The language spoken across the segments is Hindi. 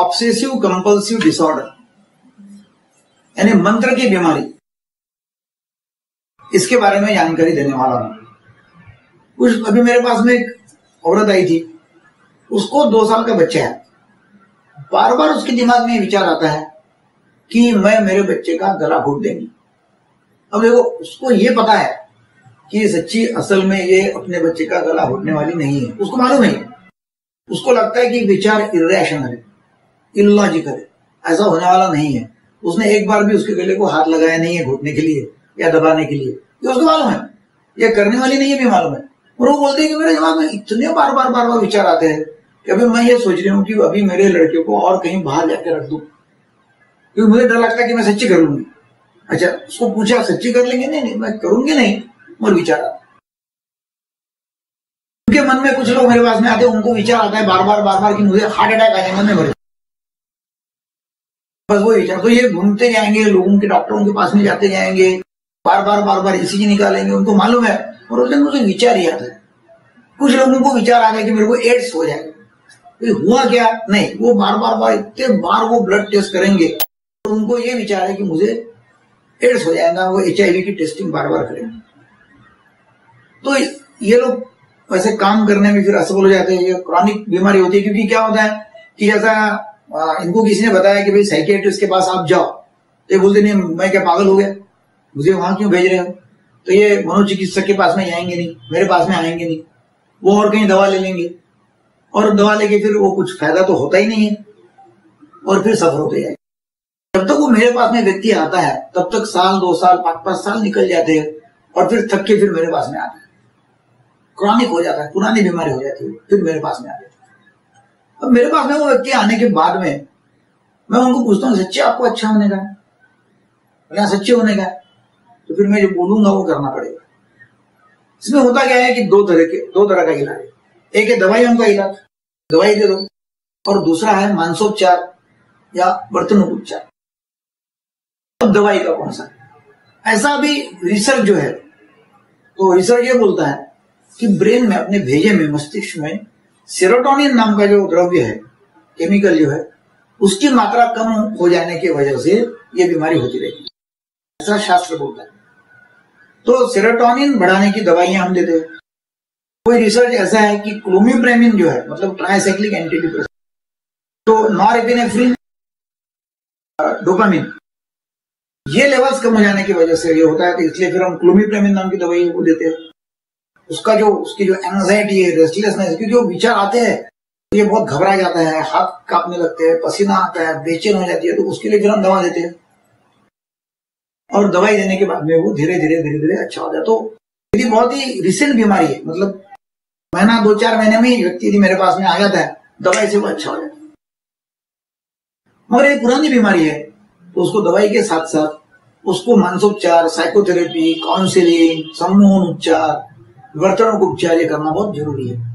ऑब्सेसिव कंपल्सिव डिसऑर्डर यानी मंत्र की बीमारी, इसके बारे में जानकारी देने वाला हूं। कुछ अभी मेरे पास में एक औरत आई थी, उसको 2 साल का बच्चा है। बार बार उसके दिमाग में विचार आता है कि मैं मेरे बच्चे का गला घोट देंगी। अब देखो, उसको ये पता है कि सच्ची असल में ये अपने बच्चे का गला घोटने वाली नहीं है, उसको मालूम है। उसको लगता है कि विचार इरेशनल है, इलॉजिकल है, ऐसा होने वाला नहीं है। उसने एक बार भी उसके गले को हाथ लगाया नहीं है घोटने के लिए या दबाने के लिए, ये उसको मालूम है। ये करने वाली नहीं है भी मालूम है। और वो बोलते हैं कि मेरे दिमाग में इतने बार बार विचार आते हैं कि अभी मैं ये सोच रही हूँ कि अभी मेरे लड़के को और कहीं बाहर जाके रख दूं, क्योंकि मुझे डर लगता है कि मैं सच्ची कर लूंगी। अच्छा, उसको पूछा सच्ची कर लेंगे? नहीं मैं करूंगी नहीं, और विचार आता है। उनके मन में कुछ लोग मेरे पास में आते हैं, उनको विचार आता है बार बार कि मुझे हार्ट अटैक आ जाएगा, मैं मर, बस वो विचार। तो ये घूमते जाएंगे, लोगों के डॉक्टरों के पास में जाते जाएंगे, बार बार ईसीजी निकालेंगे, उनको मालूम है। और उस दिन मुझे विचार ही आता है। कुछ लोगों को विचार आ गया कि मेरे को एड्स हो जाएगा। तो हुआ क्या? नहीं, वो बार इतने बार वो ब्लड टेस्ट करेंगे तो उनको ये विचार है कि मुझे एड्स हो जाएगा। वो HIV की टेस्टिंग बार करेंगे। तो ये लोग वैसे काम करने में फिर असफल हो जाते हैं। ये क्रॉनिक बीमारी होती है, क्योंकि क्या होता है कि जैसा इनको किसी ने बताया कि भाई साइकियाट्रिस्ट के पास आप जाओ, तो ये बोलते नहीं मैं क्या पागल हो गया, मुझे वहां क्यों भेज रहे हो। तो ये मनोचिकित्सक के पास में आएंगे नहीं, मेरे पास में आएंगे नहीं, वो और कहीं दवा ले लेंगे, और दवा लेके फिर वो कुछ फायदा तो होता ही नहीं है, और फिर सफर होते जाएंगे। जब तक वो मेरे पास में व्यक्ति आता है तब तक 1 2 साल 5 साल निकल जाते हैं, और फिर थक के फिर मेरे पास में आते हैं। क्रॉनिक हो जाता है, पुरानी बीमारी हो जाती है, फिर मेरे पास में आते हैं। अब मेरे पास में वो व्यक्ति आने के बाद में मैं उनको पूछता हूँ सच्चे आपको अच्छा होने का है या सच्चे होने का है? तो फिर मैं जो बोलूंगा वो करना पड़ेगा। इसमें होता क्या है कि दो तरह का इलाज है। एक है दवाइयों का इलाज, दवाई दे दो, और दूसरा है मानसोपचार या वर्तनूक उपचार। अब दवाई का कौन सा? ऐसा भी रिसर्च जो है, तो रिसर्च ये बोलता है कि ब्रेन में, अपने भेजे में, मस्तिष्क में सेरोटोनिन नाम का जो द्रव्य है, केमिकल जो है, उसकी मात्रा कम हो जाने की वजह से ये बीमारी होती रहेगी, ऐसा शास्त्र बोलता है। तो सेरोटोनिन बढ़ाने की दवाइयां हम देते हैं। कोई रिसर्च ऐसा है कि क्लोमिप्रेमिन जो है, मतलब ट्राइसाइक्लिक एंटी डिप्रेसेंट, तो नॉरएपिनेफ्रिन, डोपामिन, ये लेवल्स कम हो जाने की वजह से ये होता है। तो इसलिए फिर हम क्लोमिप्रेमिन नाम की दवाई वो देते हैं। उसकी जो एंजाइटी है, रेस्टलेसनेस, क्योंकि वो विचार आते हैं तो ये बहुत घबरा जाता है, हाथ कांपने लगते हैं, पसीना आता है, बेचैन हो जाती है, तो उसके लिए फिर हम दवा देते हैं। और दवाई देने के बाद में वो धीरे धीरे अच्छा हो जाए। तो यदि बहुत ही रिसेंट बीमारी है, मतलब महीना 2-4 महीने में व्यक्ति यदि मेरे पास में आ जाता है, दवाई से वो अच्छा हो जाता है। मगर ये पुरानी बीमारी है, तो उसको दवाई के साथ साथ उसको मानसोपचार, साइकोथेरेपी, काउंसलिंग, सम्मोहन उपचार, वर्तनूक उपचार ये करना बहुत जरूरी है।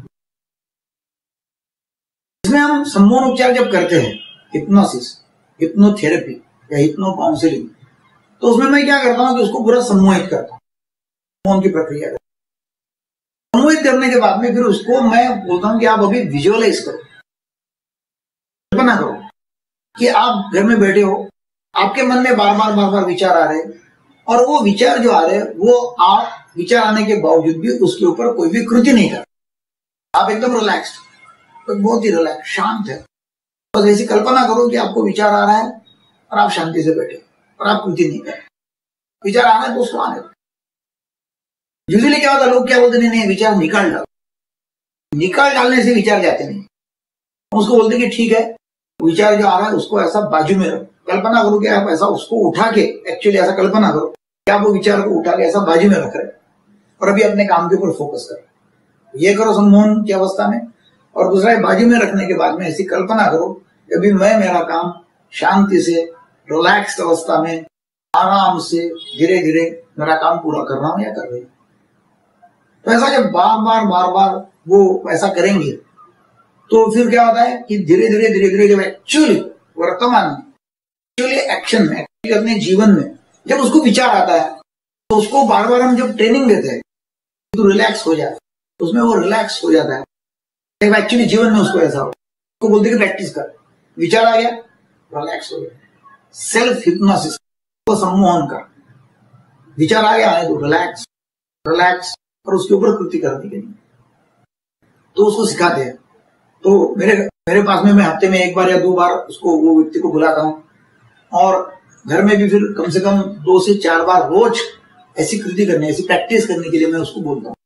इसमें हम सम्मोहन उपचार जब करते हैं, हिप्नोसिस, हिप्नोथेरेपी या हिप्नो काउंसलिंग, तो उसमें मैं क्या करता हूं कि उसको पूरा सम्मोहित करता हूं, सम्मोहन की प्रक्रिया। सम्मोहित करने के बाद में फिर उसको मैं बोलता हूं कि आप अभी विजुअलाइज करो, कल्पना करो कि आप घर में बैठे हो, आपके मन में बार बार विचार आ रहे हैं, और वो विचार जो आ रहे हैं वो आप विचार आने के बावजूद भी उसके ऊपर कोई भी कृति नहीं कर, आप एकदम रिलैक्स्ड, तो बहुत ही रिलैक्स, शांत है। बस ऐसी कल्पना करो कि आपको विचार आ रहा है और आप शांति से बैठे और आप कृति नहीं कर। विचार आ रहा है तो उसको आने दो। यूजुअली क्या होता है, लोग क्या बोलते नहीं विचार निकाल डालो। निकाल डालने से विचार जाते नहीं। उसको बोलते कि ठीक है, विचार जो आ रहा है उसको ऐसा बाजू में रखो, कल्पना करो कि आप ऐसा उसको उठा के, एक्चुअली ऐसा कल्पना करो कि आप वो विचार को उठा के ऐसा बाजू में रख रहे और अभी अपने काम के ऊपर फोकस करो। ये करो सम्मोहन की अवस्था में। और दूसरा बाजू में रखने के बाद में ऐसी कल्पना करो कि अभी मैं मेरा काम शांति से, रिलैक्स्ड अवस्था में, आराम से, धीरे धीरे मेरा काम पूरा कर रहा हूं या कर रही हूं। तो ऐसा जब बार बार वो ऐसा करेंगे तो फिर क्या होता है कि धीरे धीरे जब एक्चुअली वर्तमान में, एक्चुअली एक्शन में, एक्चुअली अपने जीवन में जब उसको विचार आता है, तो उसको बार बार हम जब ट्रेनिंग देते हैं तो रिलैक्स हो जाता है, उसमें वो रिलैक्स हो जाता है। एक्चुअली जीवन में उसको ऐसा हो, उसको बोलते कि प्रैक्टिस कर, विचार आ गया, रिलैक्स हो गया। सेल्फ हिप्नोसिस, तो सम्मोहन का विचार आ गया है तो रिलैक्स रिलैक्स, और उसके ऊपर कृति करने के लिए तो उसको सिखाते हैं। तो मेरे पास में मैं हफ्ते में 1 बार या 2 बार उसको, वो व्यक्ति को बुलाता हूँ, और घर में भी फिर कम से कम 2 से 4 बार रोज ऐसी कृति करने, ऐसी प्रैक्टिस करने के लिए मैं उसको बोलता हूँ।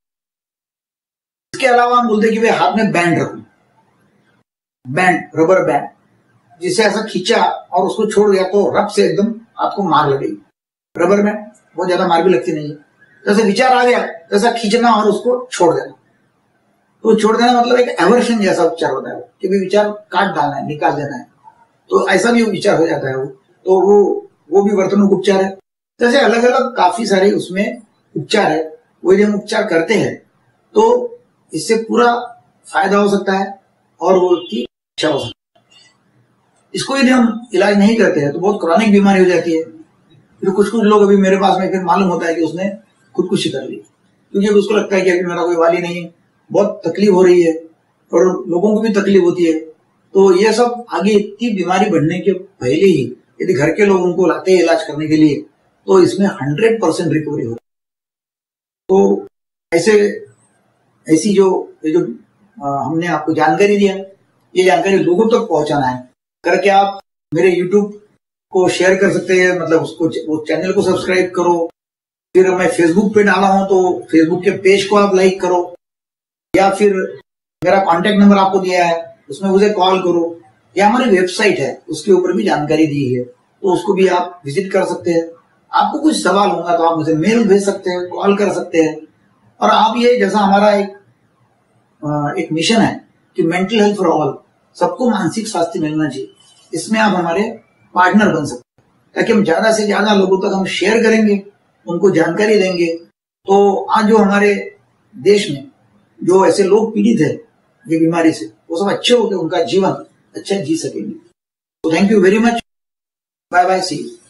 इसके अलावा हम बोलते हैं कि भाई हाथ में बैंड रखो, बैंड, रबर बैंड, जिसे ऐसा खींचा और उसको छोड़ दिया तो रब से एकदम आपको मार लगेगी। रबर बैंड बहुत ज्यादा मार भी लगती नहीं है। जैसे विचार आ गया तैसा खींचना और उसको छोड़ देना। तो छोड़ देना मतलब एक एवर्शन जैसा उपचार होता है कि भी विचार काट डालना है, निकाल देना है, तो ऐसा भी विचार हो जाता है वो। तो वो भी वर्तनुक उपचार है। जैसे अलग अलग काफी सारे उसमें उपचार है, वो जब हम उपचार करते हैं तो इससे पूरा फायदा हो सकता है और वो व्यक्ति अच्छा हो सकता है। इसको यदि हम इलाज नहीं करते हैं तो बहुत क्रॉनिक बीमारी हो जाती है। फिर कुछ लोग अभी मेरे पास में फिर मालूम होता है कि उसने खुदकुशी कर ली, क्योंकि उसको लगता है कि अभी मेरा कोई वाली नहीं है, बहुत तकलीफ हो रही है और लोगों को भी तकलीफ होती है। तो ये सब आगे इतनी बीमारी बढ़ने के पहले ही यदि घर के लोग उनको लाते हैं इलाज करने के लिए तो इसमें 100% रिकवरी होती है। तो ऐसी जो हमने आपको जानकारी दिया, ये जानकारी लोगों तक पहुंचाना है करके आप मेरे YouTube को शेयर कर सकते हैं, मतलब उसको, वो चैनल को सब्सक्राइब करो। फिर मैं फेसबुक पे डाला हूं तो फेसबुक के पेज को आप लाइक करो, या फिर मेरा कॉन्टेक्ट नंबर आपको दिया है उसमें मुझे कॉल करो, या हमारी वेबसाइट है उसके ऊपर भी जानकारी दी है तो उसको भी आप विजिट कर सकते हैं। आपको कुछ सवाल होगा तो आप मुझे मेल भेज सकते हैं, कॉल कर सकते हैं। और आप ये, जैसा हमारा एक मिशन है कि मेंटल हेल्थ फॉर ऑल, सबको मानसिक स्वास्थ्य मिलना चाहिए, इसमें आप हमारे पार्टनर बन सकते हैं ताकि हम ज्यादा से ज्यादा लोगों तक हम शेयर करेंगे, उनको जानकारी देंगे। तो आज जो हमारे देश में जो ऐसे लोग पीड़ित है ये बीमारी से, वो सब अच्छे होकर उनका जीवन अच्छा जी सकेंगे। तो thank you very much, bye bye, see you.